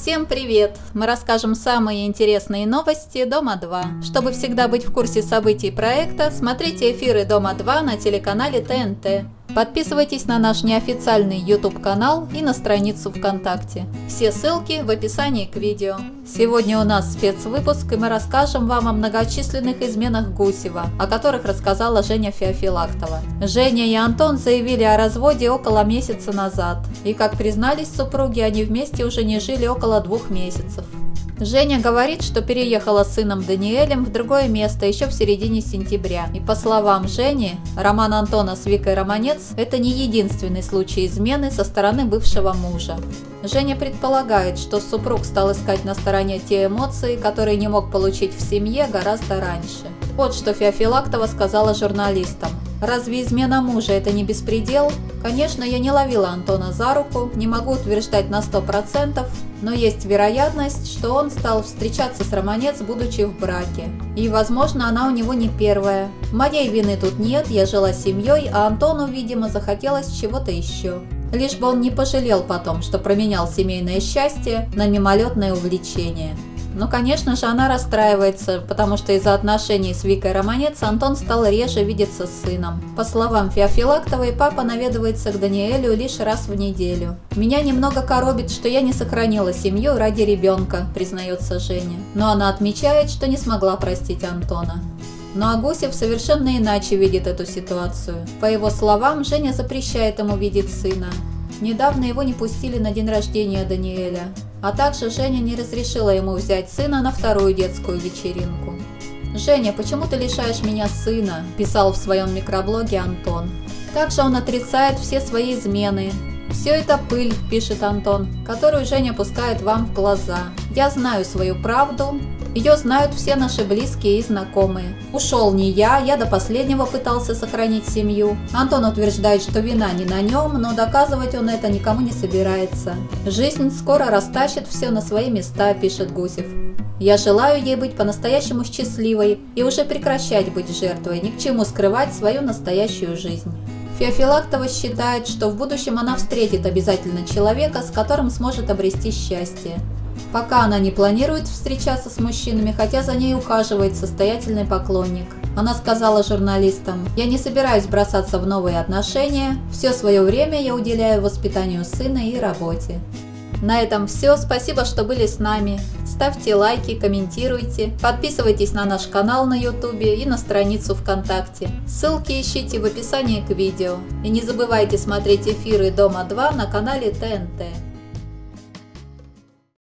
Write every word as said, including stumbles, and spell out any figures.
Всем привет! Мы расскажем самые интересные новости Дома два. Чтобы всегда быть в курсе событий проекта, смотрите эфиры Дома два на телеканале Т Н Т. Подписывайтесь на наш неофициальный YouTube канал и на страницу ВКонтакте. Все ссылки в описании к видео. Сегодня у нас спецвыпуск, и мы расскажем вам о многочисленных изменах Гусева, о которых рассказала Женя Феофилактова. Женя и Антон заявили о разводе около месяца назад, и, как признались супруги, они вместе уже не жили около двух месяцев. Женя говорит, что переехала с сыном Даниэлем в другое место еще в середине сентября. И по словам Жени, роман Антона с Викой Романец – это не единственный случай измены со стороны бывшего мужа. Женя предполагает, что супруг стал искать на стороне те эмоции, которые не мог получить в семье гораздо раньше. Вот что Феофилактова сказала журналистам. «Разве измена мужа – это не беспредел? Конечно, я не ловила Антона за руку, не могу утверждать на сто процентов, но есть вероятность, что он стал встречаться с Романец, будучи в браке. И, возможно, она у него не первая. Моей вины тут нет, я жила с семьей, а Антону, видимо, захотелось чего-то еще. Лишь бы он не пожалел потом, что променял семейное счастье на мимолетное увлечение». Но, конечно же, она расстраивается, потому что из-за отношений с Викой Романец Антон стал реже видеться с сыном. По словам Феофилактовой, папа наведывается к Даниэлю лишь раз в неделю. «Меня немного коробит, что я не сохранила семью ради ребенка», признается Женя. Но она отмечает, что не смогла простить Антона. Ну а Гусев совершенно иначе видит эту ситуацию. По его словам, Женя запрещает ему видеть сына. Недавно его не пустили на день рождения Даниэля. А также Женя не разрешила ему взять сына на вторую детскую вечеринку. «Женя, почему ты лишаешь меня сына?» – писал в своем микроблоге Антон. Также он отрицает все свои измены. «Все это пыль», – пишет Антон, – «которую Женя пускает вам в глаза. Я знаю свою правду. Ее знают все наши близкие и знакомые. Ушел не я, я до последнего пытался сохранить семью. Антон утверждает, что вина не на нем, но доказывать он это никому не собирается. Жизнь скоро растащит все на свои места», пишет Гусев. «Я желаю ей быть по-настоящему счастливой и уже прекращать быть жертвой, ни к чему скрывать свою настоящую жизнь». Феофилактова считает, что в будущем она встретит обязательно человека, с которым сможет обрести счастье. Пока она не планирует встречаться с мужчинами, хотя за ней ухаживает состоятельный поклонник. Она сказала журналистам: «Я не собираюсь бросаться в новые отношения, все свое время я уделяю воспитанию сына и работе». На этом все, спасибо, что были с нами. Ставьте лайки, комментируйте, подписывайтесь на наш канал на YouTube и на страницу ВКонтакте. Ссылки ищите в описании к видео. И не забывайте смотреть эфиры Дома два на канале Т Н Т.